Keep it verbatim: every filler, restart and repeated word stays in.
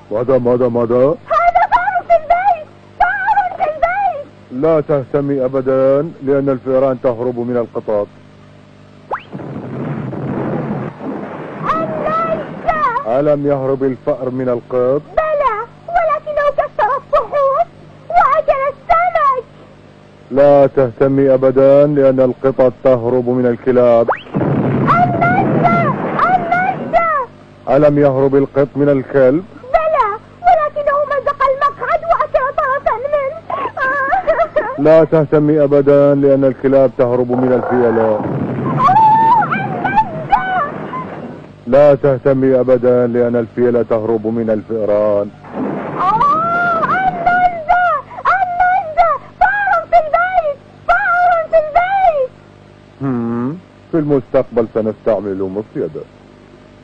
ماذا ماذا ماذا؟ هذا فار في البيت، فار في البيت. لا تهتمي أبدا لأن الفئران تهرب من القطط. ألم يهرب الفأر من القط؟ بلى، ولكنه كسر الصحون وأكل السمك. لا تهتمي أبدا لأن القطط تهرب من الكلاب. النجدة النجدة. ألم يهرب القط من الكلب؟ بلى، ولكنه مزق المقعد وأكل طرفا منه. لا تهتمي أبدا لأن الكلاب تهرب من الفيلة. لا تهتمي أبدا لأن الفيلة تهرب من الفئران. أوه، النجدة النجدة، فار في البيت، فار في البيت. في المستقبل سنستعمل مصيدة.